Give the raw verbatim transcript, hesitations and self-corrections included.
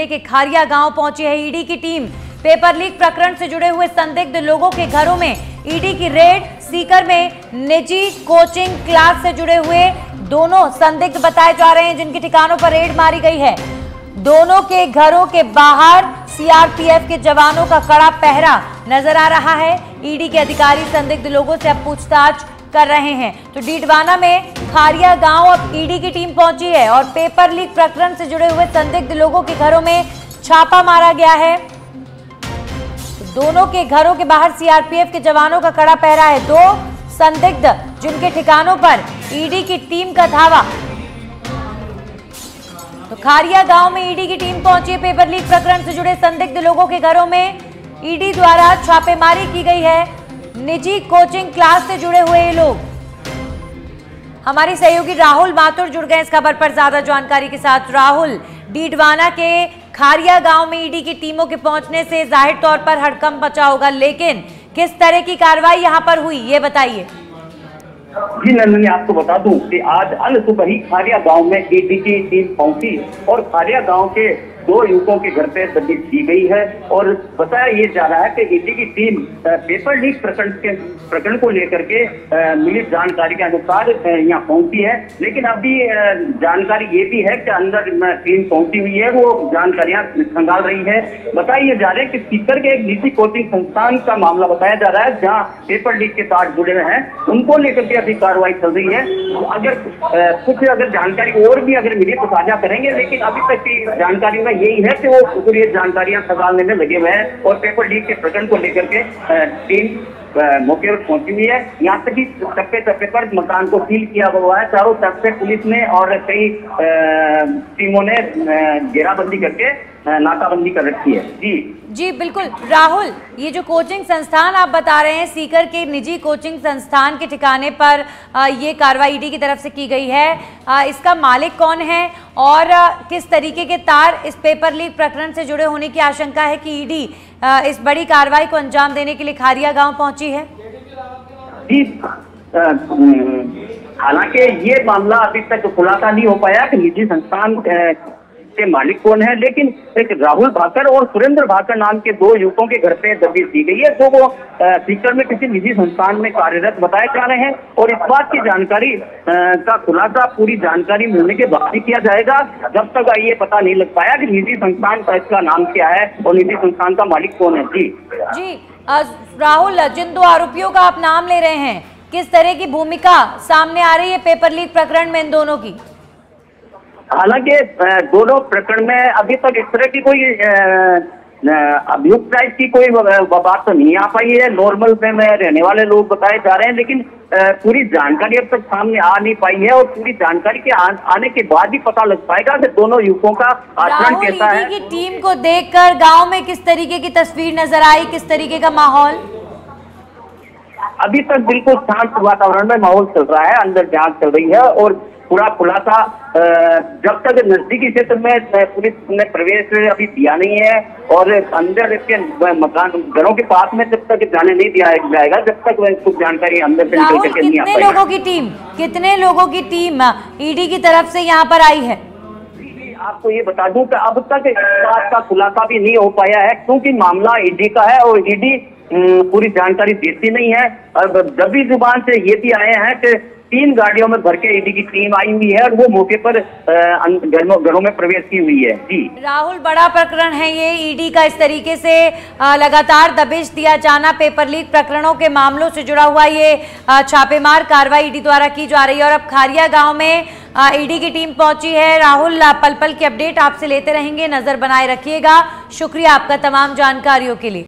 जिले के खारिया गांव पहुंची है ईडी की टीम। पेपर लीक प्रकरण से जुड़े हुए संदिग्ध लोगों के घरों में ईडी की रेड। सीकर में निजी कोचिंग क्लास से जुड़े हुए दोनों संदिग्ध बताए जा रहे हैं जिनके ठिकानों पर रेड मारी गई है। दोनों के घरों के बाहर सीआरपीएफ के जवानों का कड़ा पहरा नजर आ रहा है। ईडी के अधिकारी संदिग्ध लोगों से अब पूछताछ कर रहे हैं। तो डीडवाना में खारिया गांव अब ईडी की टीम पहुंची है और पेपर लीक प्रकरण से जुड़े हुए संदिग्ध लोगों के घरों में छापा मारा गया है। तो दोनों के घरों के बाहर सीआरपीएफ के जवानों का कड़ा पहरा है। दो संदिग्ध जिनके ठिकानों पर ईडी की टीम का धावा। तो खारिया गांव में ईडी की टीम पहुंची है। पेपर लीक प्रकरण से जुड़े संदिग्ध लोगों के घरों में ईडी द्वारा छापेमारी की गई है। निजी कोचिंग क्लास से जुड़े हुए ये लोग। हमारी सहयोगी राहुल माथुर जुड़ गए इस खबर पर ज्यादा जानकारी के साथ। राहुल, डीडवाना के खारिया गांव में ईडी की टीमों के पहुंचने से जाहिर तौर पर हड़कंप मचा होगा, लेकिन किस तरह की कार्रवाई यहां पर हुई ये बताइए। जी नंदनी, आपको बता दूं कि आज अल सुबह ही खारिया गांव में ईडी की टीम पहुंची और खारिया गांव के दो युवकों के घर पे दबिश की गई है और बताया ये जा रहा है कि ईडी की टीम पेपर लीक प्रकरण के प्रकरण को लेकर के मिली जानकारी के अनुसार यहाँ पहुंची है। लेकिन अभी जानकारी ये भी है कि अंदर टीम पहुंची हुई है, वो जानकारियां खंगाल रही है। बताया ये जा रहा है कि सीकर के एक निजी कोचिंग संस्थान का मामला बताया जा रहा है जहाँ पेपर लीक के तार जुड़े हुए हैं, उनको लेकर के अभी कार्रवाई चल रही है। अगर कुछ अगर जानकारी और भी अगर मिली तो साझा करेंगे, लेकिन अभी तक की जानकारी में यही है कि वो पूरी जानकारियां खंगालने में लगे हुए हैं और पेपर लीक के प्रकरण को लेकर के टीम मौके पर पहुंची हुई है। यहाँ तक कि चप्पे चप्पे पर मकान को सील किया हुआ है। चारों तरफ से पुलिस ने और कई टीमों ने घेराबंदी करके नाकाबंदी कर रखी है। जी जी बिल्कुल राहुल, ये जो कोचिंग संस्थान आप बता रहे हैं सीकर के निजी कोचिंग संस्थान के ठिकाने पर ये कार्रवाई ईडी की तरफ से की गई है, इसका मालिक कौन है और किस तरीके के तार इस पेपर लीक प्रकरण से जुड़े होने की आशंका है कि ईडी इस बड़ी कार्रवाई को अंजाम देने के लिए खारिया गांव पहुंची है? जी, हालांकि ये मामला अभी तक खुलासा नहीं हो पाया कि निजी संस्थान के मालिक कौन है, लेकिन एक राहुल भाकर और सुरेंद्र भाकर नाम के दो युवकों के घर पे दबिश दी गई है जो वो सीकर में किसी निजी संस्थान में कार्यरत बताए जा रहे हैं और इस बात की जानकारी का खुलासा पूरी जानकारी मिलने के बाद ही किया जाएगा। जब तक ये पता नहीं लग पाया कि निजी संस्थान का इसका नाम क्या है और निजी संस्थान का मालिक कौन है। जी जी राहुल, जिन दो आरोपियों का आप नाम ले रहे हैं, किस तरह की भूमिका सामने आ रही है पेपर लीक प्रकरण में इन दोनों की? हालांकि दोनों प्रकरण में अभी तक इस तरह की कोई अभियुक्त टाइप की कोई बात तो नहीं आ पाई है। नॉर्मल में, में रहने वाले लोग बताए जा रहे हैं, लेकिन पूरी जानकारी अब तक सामने आ नहीं पाई है और पूरी जानकारी के आ, आने के बाद ही पता लग पाएगा कि दोनों युवकों का आचरण कैसा है। की टीम को देखकर गांव में किस तरीके की तस्वीर नजर आई, किस तरीके का माहौल? अभी तक बिल्कुल शांत वातावरण में माहौल चल रहा है, अंदर जांच चल रही है और पूरा खुलासा जब तक नजदीकी क्षेत्र में पुलिस ने प्रवेश अभी दिया नहीं है और अंदर इसके मकान घरों के पास में जब तक जाने नहीं दिया जाएगा जब तक कुछ जानकारी अंदर से निकल करके नहीं आ पाएगी। कितने लोगों की टीम कितने लोगों की टीम ईडी की तरफ से यहाँ पर आई है? आपको ये बता दूं कि अब तक इस बात का खुलासा भी नहीं हो पाया है क्योंकि मामला ईडी का है और ईडी पूरी जानकारी देती नहीं है। और दबी जुबान से ये भी आए हैं कि तीन गाड़ियों में भर के ईडी की टीम आई हुई है और वो मौके पर घरों में प्रवेश की हुई है। जी राहुल, बड़ा प्रकरण है ये ईडी का, इस तरीके से लगातार दबिश दिया जाना, पेपर लीक प्रकरणों के मामलों से जुड़ा हुआ ये छापेमार कार्रवाई ईडी द्वारा की जा रही है और अब खारिया गांव में ईडी की टीम पहुंची है। राहुल, पल पल की अपडेट आपसे लेते रहेंगे, नजर बनाए रखिएगा। शुक्रिया आपका तमाम जानकारियों के लिए।